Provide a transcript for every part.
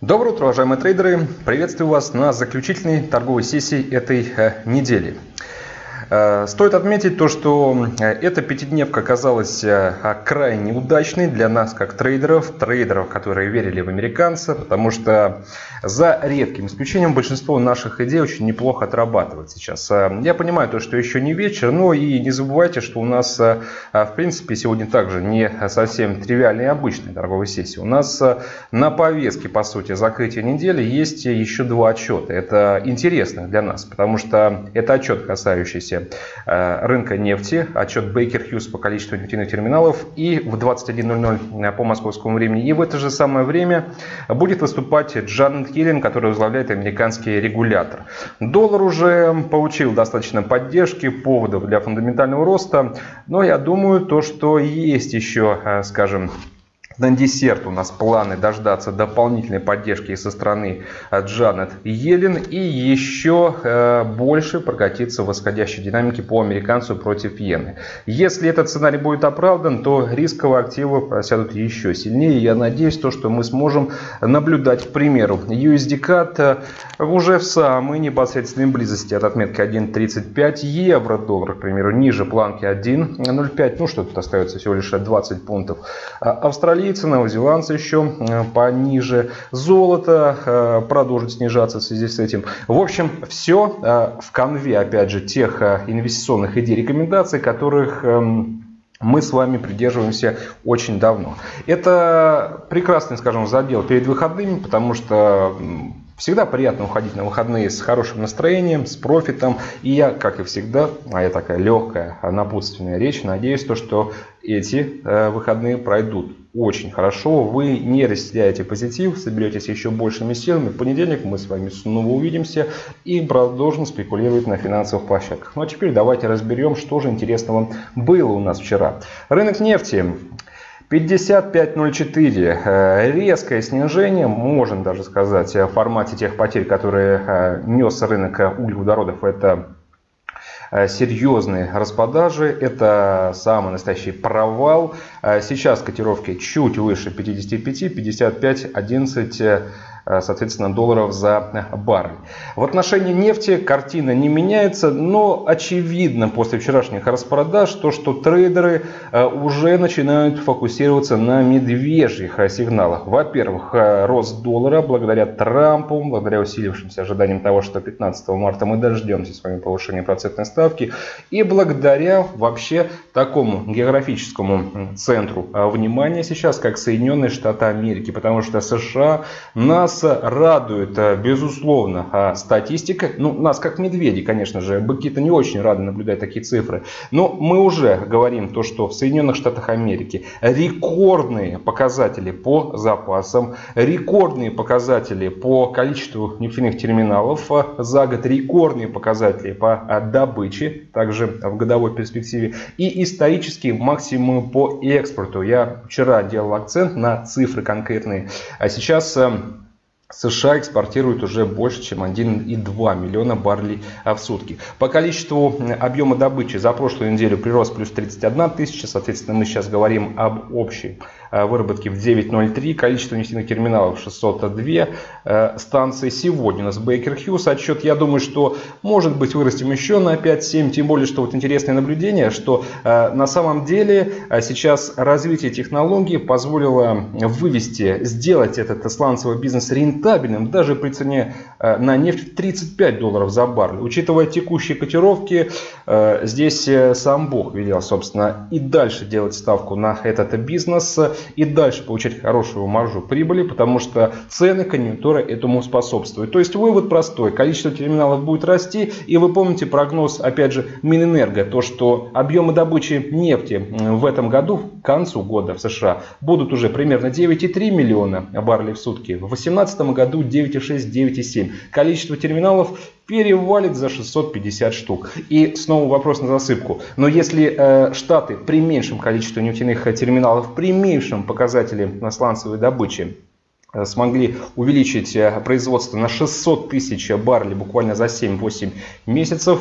Доброе утро, уважаемые трейдеры! Приветствую вас на заключительной торговой сессии этой недели. Стоит отметить то, что эта пятидневка оказалась крайне удачной для нас, как трейдеров, которые верили в американца, потому что за редким исключением большинство наших идей очень неплохо отрабатывает сейчас. Я понимаю то, что еще не вечер, но и не забывайте, что у нас, в принципе, сегодня также не совсем тривиальная и обычная торговая сессия. У нас на повестке, по сути, закрытия недели есть еще два отчета. Это интересно для нас, потому что это отчет, касающийся рынка нефти, отчет Baker Hughes по количеству нефтяных терминалов, и в 21:00 по московскому времени. И в это же самое время будет выступать Джанет Йеллен, который возглавляет американский регулятор. Доллар уже получил достаточно поддержки, поводов для фундаментального роста, но я думаю, то, что есть еще, скажем, на десерт у нас планы дождаться дополнительной поддержки со стороны Джанет Йеллен и еще больше прокатиться в восходящей динамике по американцу против иены. Если этот сценарий будет оправдан, то рисковые активы просядут еще сильнее. Я надеюсь, что мы сможем наблюдать, к примеру, USD-CAD уже в самой непосредственной близости от отметки 1.35, евро-доллар, к примеру, ниже планки 1.05, ну что тут остается, всего лишь 20 пунктов. Австралийцы, новозеландцы еще пониже. Золото продолжит снижаться в связи с этим. В общем, все в канве, опять же, тех инвестиционных идей, рекомендаций, которых мы с вами придерживаемся очень давно. Это прекрасный, скажем, задел перед выходными, потому что всегда приятно уходить на выходные с хорошим настроением, с профитом. И я, как и всегда, моя такая легкая напутственная речь, надеюсь, что эти выходные пройдут очень хорошо. Вы не растеряете позитив, соберетесь еще большими силами. В понедельник мы с вами снова увидимся и продолжим спекулировать на финансовых площадках. Ну а теперь давайте разберем, что же интересного было у нас вчера. Рынок нефти. 55.04. Резкое снижение, можно даже сказать, в формате тех потерь, которые нес рынок углеводородов. Это серьезные распродажи, это самый настоящий провал. Сейчас котировки чуть выше 55, 55, 11, соответственно, долларов за баррель. В отношении нефти картина не меняется, но очевидно после вчерашних распродаж что трейдеры уже начинают фокусироваться на медвежьих сигналах. Во-первых, рост доллара благодаря Трампу, благодаря усилившимся ожиданиям того, что 15 марта мы дождемся с вами повышения процентной ставки, и благодаря вообще такому географическому центру внимания сейчас, как Соединенные Штаты Америки, потому что США нас радует, безусловно, статистика. Ну, нас как медведи, конечно же, быки-то не очень рады наблюдать такие цифры. Но мы уже говорим что в Соединенных Штатах Америки рекордные показатели по запасам, рекордные показатели по количеству нефтяных терминалов за год, рекордные показатели по добыче, также в годовой перспективе, и исторические максимумы по экспорту. Я вчера делал акцент на цифры конкретные, а сейчас США экспортируют уже больше, чем 1,2 миллиона баррелей в сутки. По количеству объема добычи за прошлую неделю прирост плюс 31 тысяча. Соответственно, мы сейчас говорим об общей выработке в 9.03. Количество нефтяных терминалов 602 станции. Сегодня у нас Baker Hughes отчет. Я думаю, что может быть вырастем еще на 5-7. Тем более, что вот интересное наблюдение, что на самом деле сейчас развитие технологий позволило сделать этот сланцевый бизнес рентабельным даже при цене на нефть в $35 за баррель. Учитывая текущие котировки, здесь сам Бог велел, собственно, и дальше делать ставку на этот бизнес, и дальше получать хорошую маржу прибыли, потому что цены, конъюнктура этому способствуют. То есть вывод простой: количество терминалов будет расти, и вы помните прогноз, опять же, Минэнерго, то что объемы добычи нефти в этом году, к концу года в США, будут уже примерно 9,3 миллиона баррелей в сутки, в 2018 году 9,6, 9,7. Количество терминалов перевалит за 650 штук. И снова вопрос на засыпку. Но если Штаты при меньшем количестве нефтяных терминалов, при меньшем показателе сланцевой добычи смогли увеличить производство на 600 тысяч баррелей буквально за 7-8 месяцев,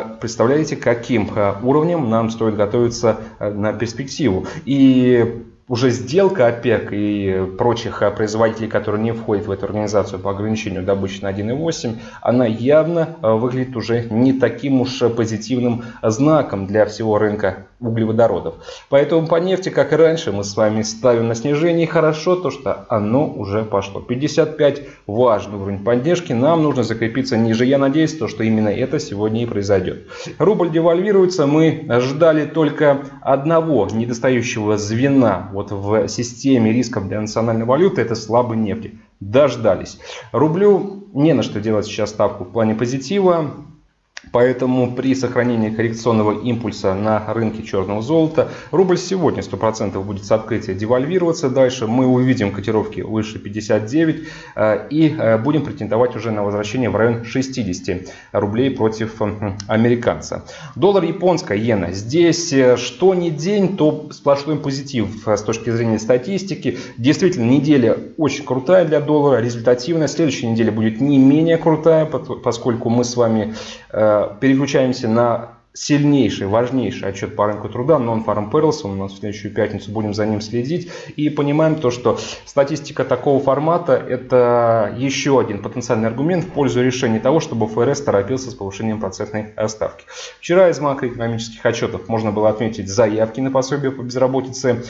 представляете, каким уровнем нам стоит готовиться на перспективу. И уже сделка ОПЕК и прочих производителей, которые не входят в эту организацию по ограничению добычи на 1,8, она явно выглядит уже не таким уж позитивным знаком для всего рынка углеводородов. Поэтому по нефти, как и раньше, мы с вами ставим на снижение. И хорошо то, что оно уже пошло. 55 важный уровень поддержки. Нам нужно закрепиться ниже. Я надеюсь, что именно это сегодня и произойдет. Рубль девальвируется. Мы ждали только одного недостающего звена в системе рисков для национальной валюты. Это слабой нефти. Дождались. Рублю не на что делать сейчас ставку в плане позитива. Поэтому при сохранении коррекционного импульса на рынке черного золота рубль сегодня 100% будет с открытия девальвироваться. Дальше мы увидим котировки выше 59 и будем претендовать уже на возвращение в район 60 рублей против американца. Доллар, японская иена. Здесь что ни день, то сплошной позитив с точки зрения статистики. Действительно, неделя очень крутая для доллара, результативная. Следующая неделя будет не менее крутая, поскольку мы с вами переключаемся на сильнейший, важнейший отчет по рынку труда, Non-Farm Payrolls, у нас в следующую пятницу будем за ним следить, и понимаем то, что статистика такого формата — это еще один потенциальный аргумент в пользу решения того, чтобы ФРС торопился с повышением процентной ставки. Вчера из макроэкономических отчетов можно было отметить заявки на пособие по безработице.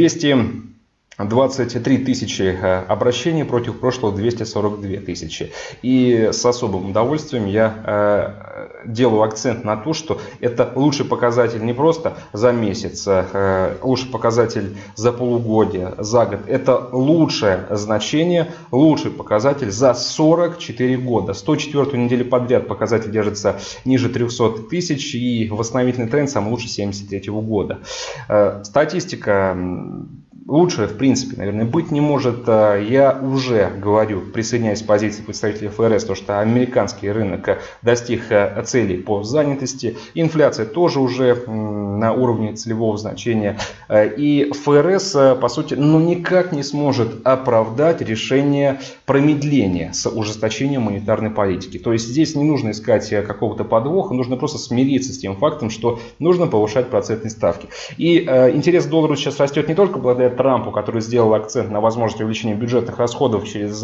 223 тысячи обращений против прошлого 242 тысячи. И с особым удовольствием я делаю акцент на то, что это лучший показатель не просто за месяц, лучший показатель за полугодие, за год. Это лучшее значение, лучший показатель за 44 года. 104-ю неделю подряд показатель держится ниже 300 тысяч и восстановительный тренд самый лучший 73 года. Статистика лучше, в принципе, наверное, быть не может. Я уже говорю, присоединяясь к позиции представителей ФРС, то, что американский рынок достиг целей по занятости. Инфляция тоже уже на уровне целевого значения. И ФРС, по сути, никак не сможет оправдать решение промедления с ужесточением монетарной политики. То есть здесь не нужно искать какого-то подвоха, нужно просто смириться с тем фактом, что нужно повышать процентные ставки. И интерес к доллару сейчас растет не только благодаря Трампу, который сделал акцент на возможность увеличения бюджетных расходов через,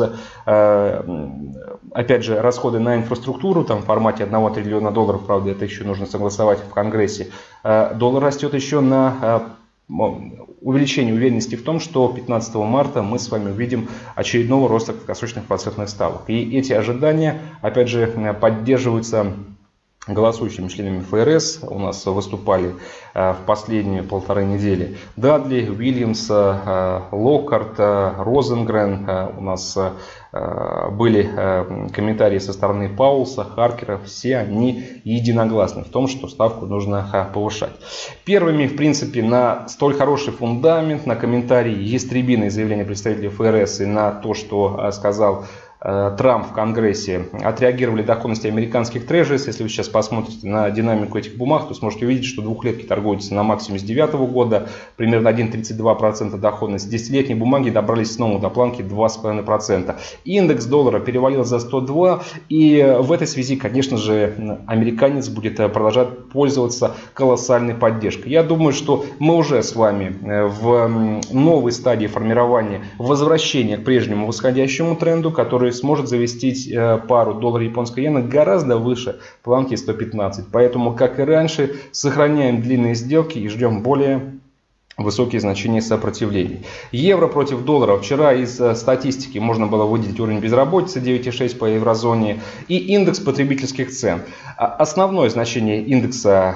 опять же, расходы на инфраструктуру, там в формате 1 триллиона долларов, правда, это еще нужно согласовать в Конгрессе. Доллар растет еще на увеличение уверенности в том, что 15 марта мы с вами увидим очередного роста краткосрочных процентных ставок. И эти ожидания, опять же, поддерживаются голосующими членами ФРС. У нас выступали в последние полторы недели Дадли, Уильямс, Локкарт, Розенгрен. У нас были комментарии со стороны Паулса, Харкера. Все они единогласны в том, что ставку нужно повышать. Первыми, в принципе, на столь хороший фундамент, на комментарии ястребиные заявления представителей ФРС и на то, что сказал Трамп в Конгрессе, отреагировали доходности американских трежерис. Если вы сейчас посмотрите на динамику этих бумаг, то сможете увидеть, что двухлетки торгуются на максимуме с 2009 года, примерно 1,32% доходности. Десятилетние бумаги добрались снова до планки 2,5%. Индекс доллара перевалил за 102, и в этой связи, конечно же, американец будет продолжать пользоваться колоссальной поддержкой. Я думаю, что мы уже с вами в новой стадии формирования возвращения к прежнему восходящему тренду, который сможет завести пару доллар-японской иены гораздо выше планки 115. Поэтому, как и раньше, сохраняем длинные сделки и ждем более высокие значения сопротивлений. Евро против доллара. Вчера из статистики можно было выделить уровень безработицы 9,6 по еврозоне и индекс потребительских цен. Основное значение индекса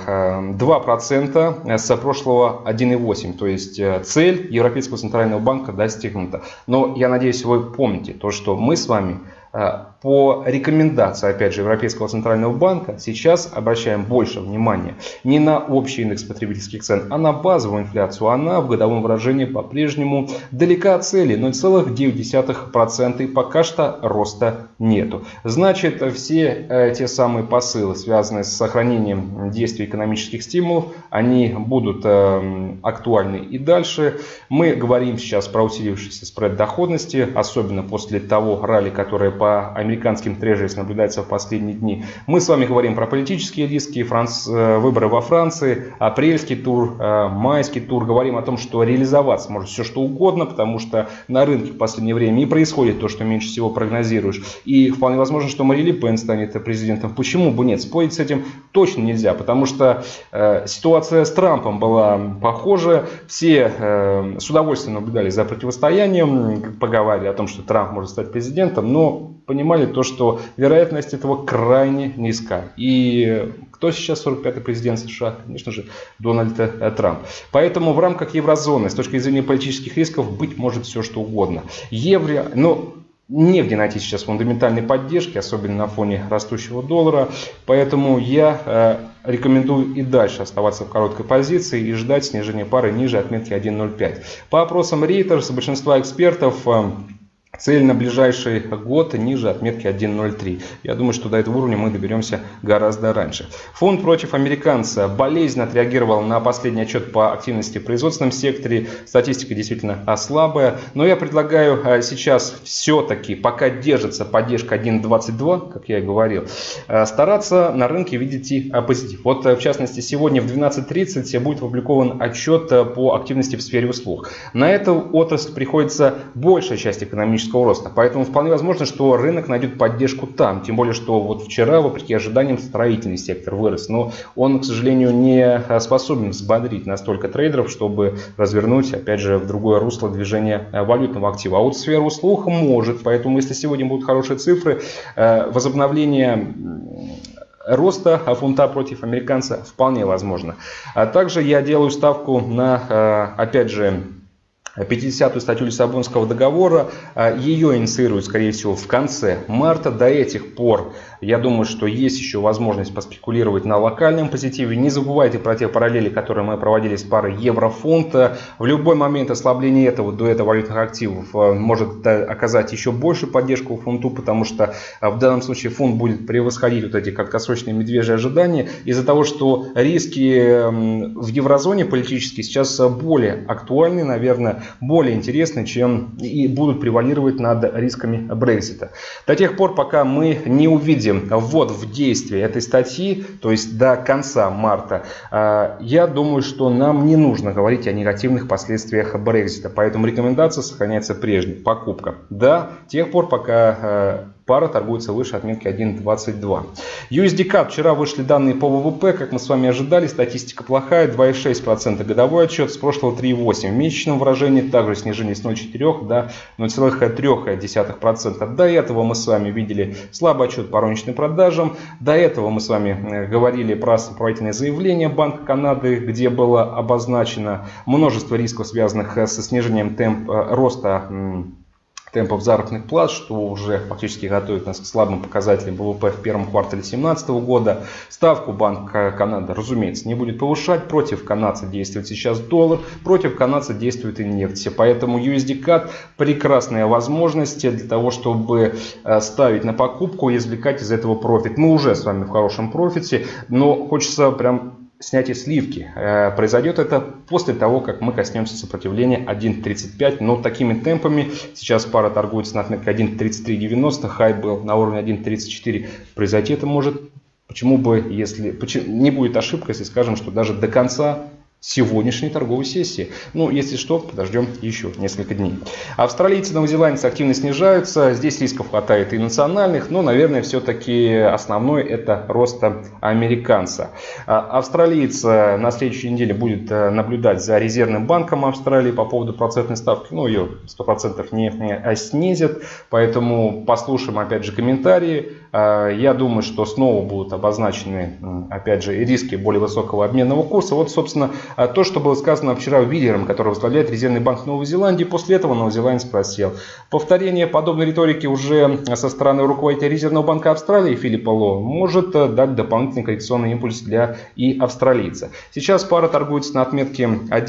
2%, с прошлого 1,8%. То есть цель Европейского центрального банка достигнута. Но я надеюсь, вы помните то, что мы с вами по рекомендации, опять же, Европейского центрального банка сейчас обращаем больше внимания не на общий индекс потребительских цен, а на базовую инфляцию. Она в годовом выражении по-прежнему далека от цели, 0,9%, и пока что роста нету. Значит, все те самые посылы, связанные с сохранением действий экономических стимулов, они будут актуальны и дальше. Мы говорим сейчас про усилившийся спред доходности, особенно после того ралли, которое по американским трежерис наблюдается в последние дни. Мы с вами говорим про политические риски, выборы во Франции, апрельский тур, майский тур. Говорим о том, что реализоваться может все что угодно, потому что на рынке в последнее время и происходит то, что меньше всего прогнозируешь. И вполне возможно, что Марин Ле Пен станет президентом. Почему бы нет? Спорить с этим точно нельзя, потому что ситуация с Трампом была похожа. Все с удовольствием наблюдали за противостоянием, поговорили о том, что Трамп может стать президентом, но понимали то, что вероятность этого крайне низка. И кто сейчас 45-й президент США? Конечно же, Дональд Трамп. Поэтому в рамках еврозоны, с точки зрения политических рисков, быть может все что угодно. Евро, но негде найти сейчас фундаментальной поддержки, особенно на фоне растущего доллара. Поэтому я рекомендую и дальше оставаться в короткой позиции и ждать снижения пары ниже отметки 1.05. По опросам Reuters большинства экспертов цель на ближайший год ниже отметки 1.03. Я думаю, что до этого уровня мы доберемся гораздо раньше. Фунт против американца болезненно отреагировал на последний отчет по активности в производственном секторе. Статистика действительно слабая. Но я предлагаю сейчас все-таки, пока держится поддержка 1.22, как я и говорил, стараться на рынке видеть и позитив. Вот в частности сегодня в 12.30 будет опубликован отчет по активности в сфере услуг. На эту отрасль приходится большая часть экономического роста. Поэтому вполне возможно, что рынок найдет поддержку там. Тем более, что вот вчера, вопреки ожиданиям, строительный сектор вырос. Но он, к сожалению, не способен взбодрить настолько трейдеров, чтобы развернуть, опять же, в другое русло движения валютного актива. А вот сфера услуг может. Поэтому, если сегодня будут хорошие цифры, возобновление роста фунта против американца вполне возможно. А также я делаю ставку на, опять же, 50-ю статью Лиссабонского договора. Ее инициируют, скорее всего, в конце марта. До этих пор, я думаю, что есть еще возможность поспекулировать на локальном позитиве. Не забывайте про те параллели, которые мы проводили с парой евро-фунт. В любой момент ослабления этого дуэта валютных активов может оказать еще большую поддержку фунту, потому что в данном случае фунт будет превосходить вот эти краткосрочные медвежьи ожидания из-за того, что риски в еврозоне политические сейчас более актуальны, наверное, более интересны, чем и будут превалировать над рисками Брексита. До тех пор, пока мы не увидим ввод в действие этой статьи, то есть до конца марта, я думаю, что нам не нужно говорить о негативных последствиях Брексита. Поэтому рекомендация сохраняется прежней. Покупка до тех пор, пока пара торгуется выше отметки 1.22. USD-CAD. Вчера вышли данные по ВВП, как мы с вами ожидали. Статистика плохая. 2,6% годовой отчет, с прошлого 3,8%. В месячном выражении также снижение с 0,4 до 0,3%. До этого мы с вами видели слабый отчет по розничным продажам. До этого мы с вами говорили про сопроводительное заявление Банка Канады, где было обозначено множество рисков, связанных со снижением роста темпов заработных плат, что уже фактически готовит нас к слабым показателям ВВП в первом квартале 2017 года. Ставку Банк Канады, разумеется, не будет повышать. Против канадца действует сейчас доллар, против канадца действует и нефть. Поэтому USD-CAD прекрасная возможность для того, чтобы ставить на покупку и извлекать из этого профит. Мы уже с вами в хорошем профите, но хочется прям снятие сливки. Произойдет это после того, как мы коснемся сопротивления 1.35, но такими темпами сейчас пара торгуется на отметке 1.3390, хай был на уровне 1.34. Произойти это может, почему бы, если не будет ошибка, если скажем, что даже до конца сегодняшней торговой сессии. Ну, если что, подождем еще несколько дней. Австралийцы, новозеландцы активно снижаются. Здесь рисков хватает и национальных, но, наверное, все-таки основной это рост американца. Австралийцы на следующей неделе будет наблюдать за Резервным банком Австралии по поводу процентной ставки. Ну, ее 100% не снизят. Поэтому послушаем, опять же, комментарии. Я думаю, что снова будут обозначены, опять же, риски более высокого обменного курса. Вот, собственно, то, что было сказано вчера Виллером, который возглавляет Резервный банк Новой Зеландии. После этого новозеландец просел. Повторение подобной риторики уже со стороны руководителя Резервного банка Австралии Филиппа Ло может дать дополнительный коррекционный импульс для и австралийца. Сейчас пара торгуется на отметке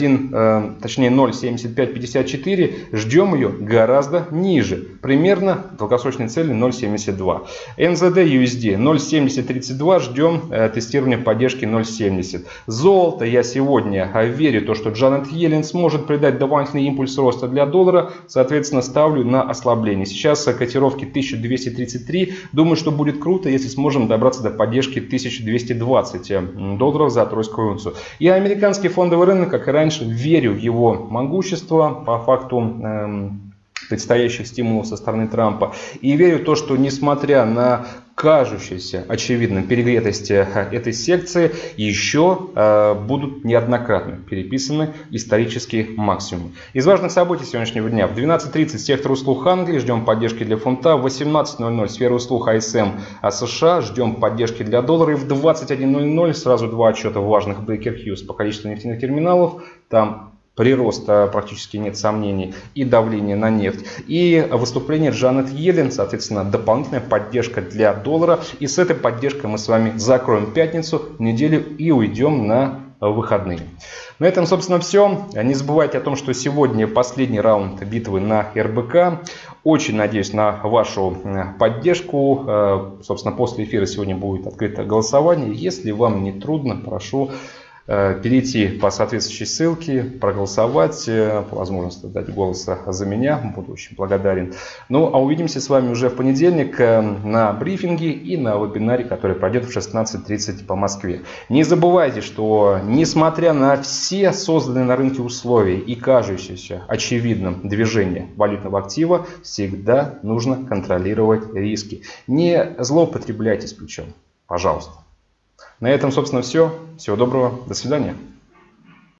0.7554. Ждем ее гораздо ниже. Примерно долгосрочной цели 0.72. NZD USD 0.7032. Ждем тестирования поддержки 0.70. Золото я сегодня сегодня верю в то, что Джанет Йеллен сможет придать дополнительный импульс роста для доллара. Соответственно, ставлю на ослабление. Сейчас котировки 1233. Думаю, что будет круто, если сможем добраться до поддержки 1220 долларов за тройскую унцию. И американский фондовый рынок, как и раньше, верю в его могущество по факту предстоящих стимулов со стороны Трампа. И верю в то, что несмотря на кажущуюся очевидно перегретость этой секции, еще будут неоднократно переписаны исторические максимумы. Из важных событий сегодняшнего дня: в 12:30 сектор услуг Англии, ждем поддержки для фунта. В 18:00 сфера услуг ISM США, ждем поддержки для доллара. И в 21:00 сразу два отчета важных Baker Hughes по количеству нефтяных терминалов. Там прироста практически нет сомнений и давление на нефть. И выступление Джанет Йеллен, соответственно, дополнительная поддержка для доллара. И с этой поддержкой мы с вами закроем пятницу, неделю и уйдем на выходные. На этом, собственно, все. Не забывайте о том, что сегодня последний раунд битвы на РБК. Очень надеюсь на вашу поддержку. Собственно, после эфира сегодня будет открыто голосование. Если вам не трудно, прошу перейти по соответствующей ссылке, проголосовать, по возможности дать голос за меня, буду очень благодарен. Ну а увидимся с вами уже в понедельник на брифинге и на вебинаре, который пройдет в 16:30 по Москве. Не забывайте, что несмотря на все созданные на рынке условия и кажущееся очевидным движение валютного актива, всегда нужно контролировать риски. Не злоупотребляйте с плечом, пожалуйста. На этом, собственно, все. Всего доброго. До свидания.